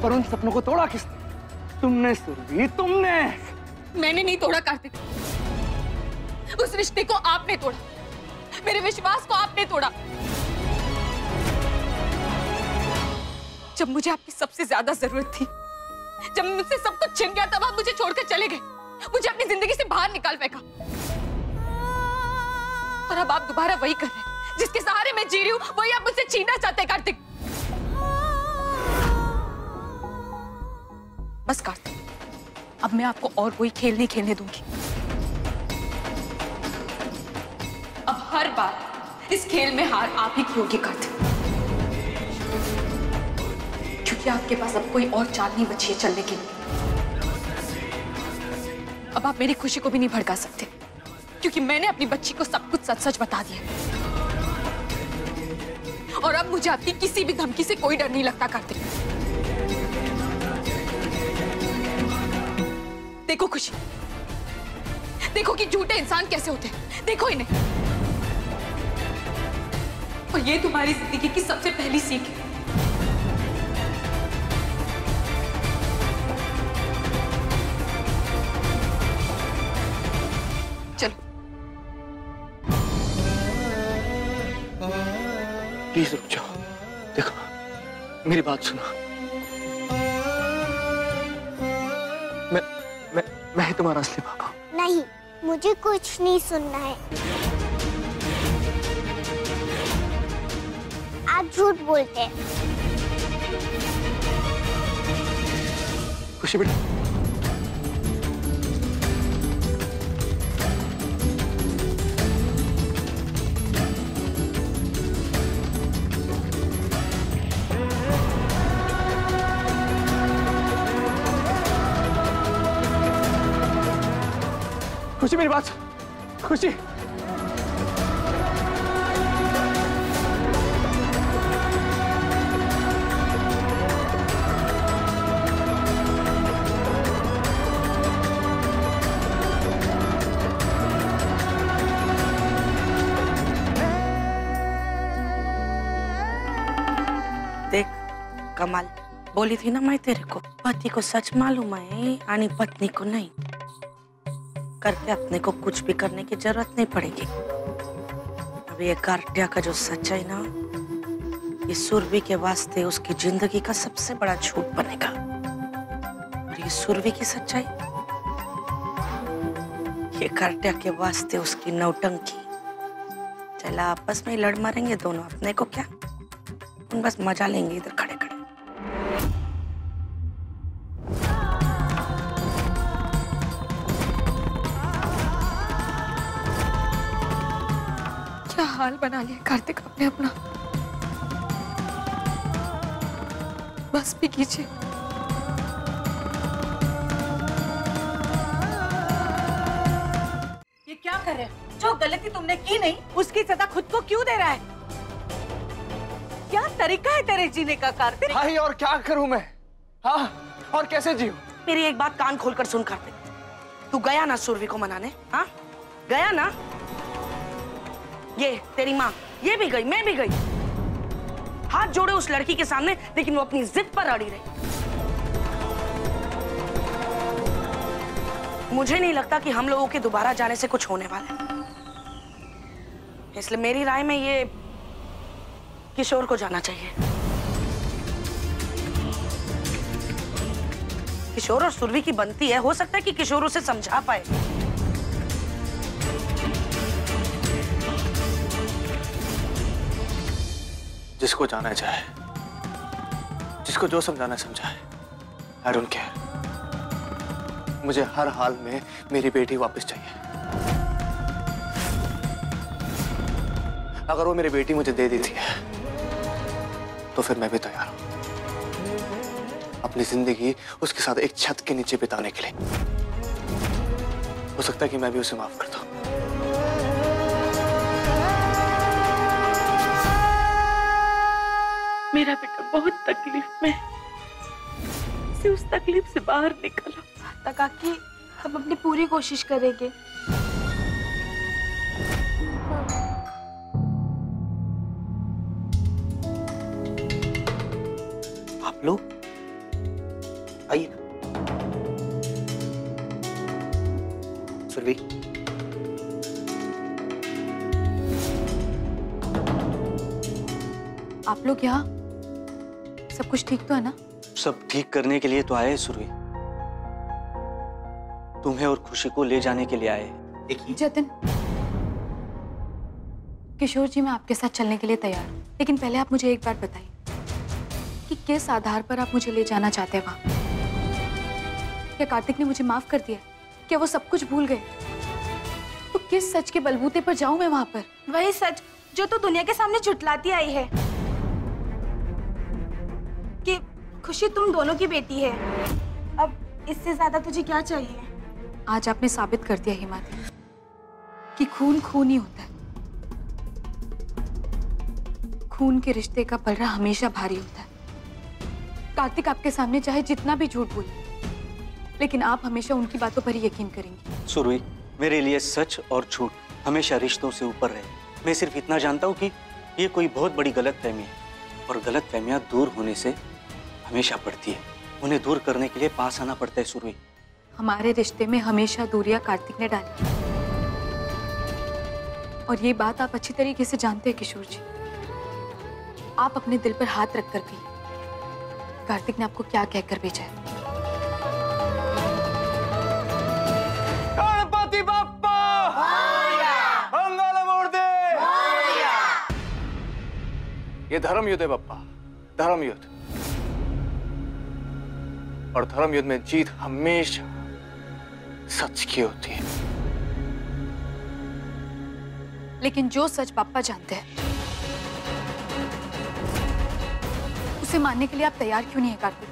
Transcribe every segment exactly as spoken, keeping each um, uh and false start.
पर उन सपनों को तोड़ा किसने? तुमने सुरभि, तुमने। मैंने नहीं तोड़ा कार्तिक, उस रिश्ते को आपने तोड़ा, मेरे विश्वास को आपने तोड़ा। जब मुझे आपकी सबसे ज्यादा जरूरत थी, जब मुझसे सब कुछ छिन गया, तब आप मुझे छोड़कर चले गए, मुझे अपनी जिंदगी से बाहर निकाल फेंका। और अब आप दोबारा वही कर रहे हैं, जिसके सहारे मैं जी रही हूं, वही आप मुझसे छीनना चाहते हैं कार्तिक। बस कार्तिक, अब मैं आपको और कोई खेल नहीं खेलने दूंगी। अब हर बार इस खेल में हार आप ही की होगी कार्तिक, क्योंकि आपके पास अब कोई और चाल नहीं बची है चलने के लिए। अब आप मेरी खुशी को भी नहीं भड़का सकते, क्योंकि मैंने अपनी बच्ची को सब कुछ सच सच बता दिया। और अब मुझे आपकी किसी भी धमकी से कोई डर नहीं लगता कार्तिक। देखो खुशी, देखो कि झूठे इंसान कैसे होते हैं, देखो इन्हें। और ये तुम्हारी जिंदगी की सबसे पहली सीख है। चलो प्लीज रुक जाओ, देखो मेरी बात सुनो। मैं मैं मैं ही तुम्हारा असली पापा हूं। नहीं, मुझे कुछ नहीं सुनना है। आप झूठ बोलते हैं। खुशी बेटा, खुशी मेरी बात, खुशी देख कमाल, बोली थी ना मैं तेरे को, पति को सच मालूम है आणि पत्नी को नहीं। करके अपने को कुछ भी करने की जरूरत नहीं पड़ेगी। अब ये कार्तिया का जो सच है ना, ये सुरभि के वास्ते उसकी जिंदगी का सबसे बड़ा झूठ बनेगा। और ये सुरभि की सच्चाई, ये कार्तिया के वास्ते उसकी नौटंकी। चला आपस में लड़ मारेंगे दोनों, अपने को क्या, उन बस मजा लेंगे इधर खड़े खड़े। क्या हाल बना लिया कार्तिक आपने अपना। बस भी कीजिए। ये क्या कर रहे हैं? जो गलती तुमने की नहीं, उसकी सजा खुद को क्यों दे रहा है? क्या तरीका है तेरे जीने का कार्तिक? भाई और क्या करूं मैं? हाँ, और कैसे जीऊं? मेरी एक बात कान खोलकर सुन कार्तिक, तू गया ना सुरभि को मनाने? हाँ गया ना? ये तेरी माँ, ये भी गई, मैं भी गई, हाथ जोड़े उस लड़की के सामने, लेकिन वो अपनी जिद पर अड़ी रही। मुझे नहीं लगता कि हम लोगों के दोबारा जाने से कुछ होने वाला है, इसलिए मेरी राय में ये किशोर को जाना चाहिए। किशोर और सुरभि की बनती है, हो सकता है कि किशोर उसे समझा पाए। जिसको जाना चाहे, जिसको जो समझाना समझाए, आई डोंट केयर। मुझे हर हाल में मेरी बेटी वापस चाहिए। अगर वो मेरी बेटी मुझे दे देती है तो फिर मैं भी तैयार हूं अपनी जिंदगी उसके साथ एक छत के नीचे बिताने के लिए। हो सकता है कि मैं भी उसे माफ कर दूं। मेरा बेटा बहुत तकलीफ में से उस तकलीफ से बाहर निकला। काकी, हम अपनी पूरी कोशिश करेंगे। आप लोग आइए ना। सुरभि, आप लोग यहाँ सब कुछ ठीक तो है ना? सब ठीक करने के लिए तो आए सुरभि, तुम्हें और खुशी को ले जाने के लिए आए। देखिए जतिन, किशोर जी मैं आपके साथ चलने के लिए तैयार हूँ, लेकिन पहले आप मुझे एक बात बताइए कि किस आधार पर आप मुझे ले जाना चाहते हैं वहां? क्या कार्तिक ने मुझे माफ कर दिया? क्या वो सब कुछ भूल गए? तो किस सच के बलबूते पर जाऊं मैं वहां पर? वही सच जो तू दुनिया के सामने झुठलाती आई है कि खुशी तुम दोनों की बेटी है। अब इससे ज्यादा तुझे क्या चाहिए? आज आपने साबित कर दिया हिमाद्री कि खून खून ही होता है। खून के रिश्ते का पलड़ा हमेशा भारी होता है। कार्तिक आपके सामने चाहे जितना भी झूठ बोले, लेकिन आप हमेशा उनकी बातों पर ही यकीन करेंगी। सुरभि, मेरे लिए सच और झूठ हमेशा रिश्तों से ऊपर रहे। मैं सिर्फ इतना जानता हूँ कि ये कोई बहुत बड़ी गलतफहमी है, और गलतफहमियां दूर होने से हमेशा पड़ती है। उन्हें दूर करने के लिए पास आना पड़ता है सुरभि। हमारे रिश्ते में हमेशा दूरियां कार्तिक ने डाली, और ये बात आप अच्छी तरीके से जानते हैं किशोर जी। आप अपने दिल पर हाथ रख कर कहिए, कार्तिक ने आपको क्या कहकर भेजा है? गणपति बप्पा मंगल मूर्ति। ये धर्म युद्ध है बप्पा, धर्म युद्ध। और धर्म युद्ध में जीत हमेशा सच की होती है। लेकिन जो सच पापा जानते हैं उसे मानने के लिए आप तैयार क्यों नहीं है कार्तिक?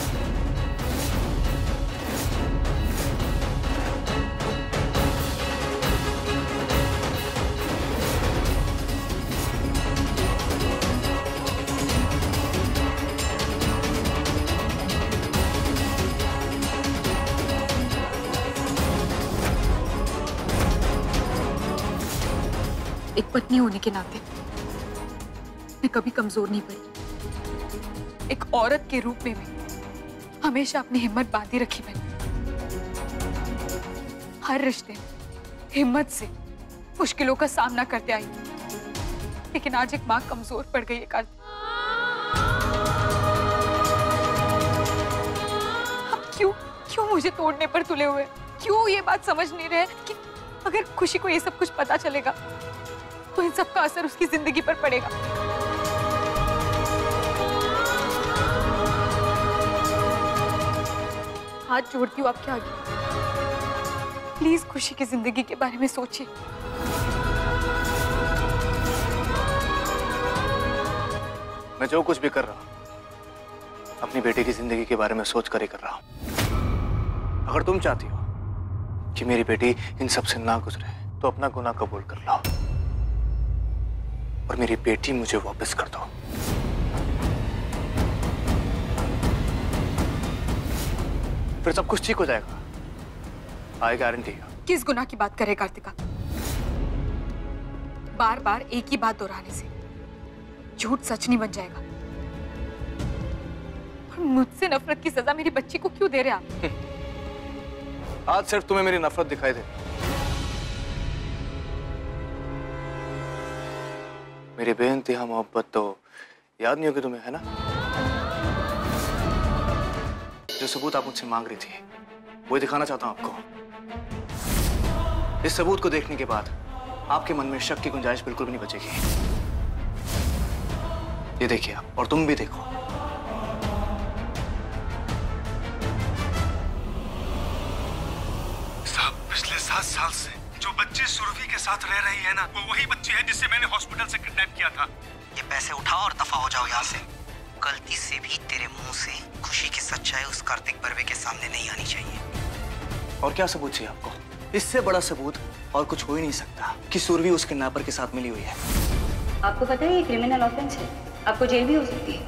एक पत्नी होने के नाते मैं कभी कमजोर नहीं पड़ी। एक औरत के रूप में भी हमेशा अपनी हिम्मत बांधी रखी मैंने। हर रिश्ते में हिम्मत से मुश्किलों का सामना करते आई, लेकिन आज एक माँ कमजोर पड़ गई है कार्तिक। अब क्यों क्यों मुझे तोड़ने पर तुले हुए? क्यों ये बात समझ नहीं रहे कि अगर खुशी को ये सब कुछ पता चलेगा तो इन सब का असर उसकी जिंदगी पर पड़ेगा? हाथ जोड़ती हूँ आपके आगे, प्लीज खुशी की जिंदगी के बारे में सोचिए। मैं जो कुछ भी कर रहा हूं अपनी बेटी की जिंदगी के बारे में सोच कर ही कर रहा हूं। अगर तुम चाहती हो कि मेरी बेटी इन सब से ना गुजरे तो अपना गुनाह कबूल कर लो और मेरी बेटी मुझे वापस कर दो। फिर सब कुछ ठीक हो जाएगा, आई गारंटी। किस गुनाह की बात करे कार्तिका? बार बार एक ही बात दोहराने से झूठ सच नहीं बन जाएगा। और मुझसे नफरत की सजा मेरी बच्ची को क्यों दे रहे आप? आज सिर्फ तुम्हें मेरी नफरत दिखाई दे, मेरी बेइंतहा मोहब्बत तो याद नहीं होगी तुम्हें, है ना? जो सबूत आप मुझसे मांग रही थी वो दिखाना चाहता हूं आपको। इस सबूत को देखने के बाद आपके मन में शक की गुंजाइश बिल्कुल भी नहीं बचेगी। ये देखिए आप, और तुम भी देखो। साहब, पिछले सात साल से जो बच्ची सुरभि के साथ रह रही है ना, वो वही बच्ची है जिसे मैंने हॉस्पिटल से किडनैप किया था। ये पैसे उठाओ और दफा हो जाओ यहाँ से। गलती से भी तेरे मुंह से खुशी की सच्चाई उस कार्तिक बर्वे के सामने नहीं आनी चाहिए। और क्या सबूत चाहिए आपको? इससे बड़ा सबूत और कुछ हो ही नहीं सकता कि सुरभि उस किडनैपर के साथ मिली हुई है। आपको पता है ये क्रिमिनल ऑफेंस है, आपको जेल भी हो सकती है।